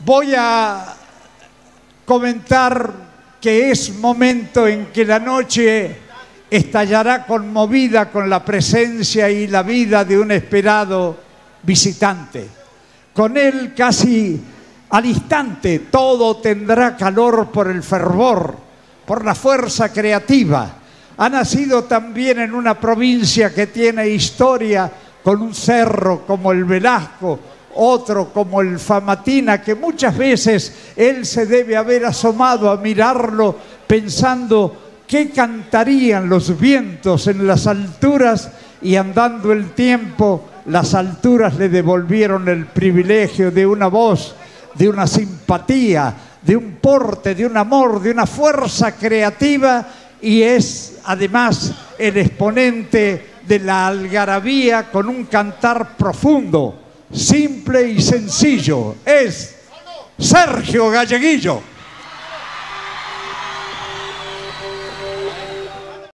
Voy a comentar que es momento en que la noche estallará conmovida con la presencia y la vida de un esperado visitante. Con él casi al instante todo tendrá calor por el fervor, por la fuerza creativa. Ha nacido también en una provincia que tiene historia, con un cerro como el Velasco, otro como el Famatina, que muchas veces él se debe haber asomado a mirarlo pensando qué cantarían los vientos en las alturas, y andando el tiempo las alturas le devolvieron el privilegio de una voz, de una simpatía, de un porte, de un amor, de una fuerza creativa, y es además el exponente de la algarabía con un cantar profundo, simple y sencillo. Es Sergio Galleguillo.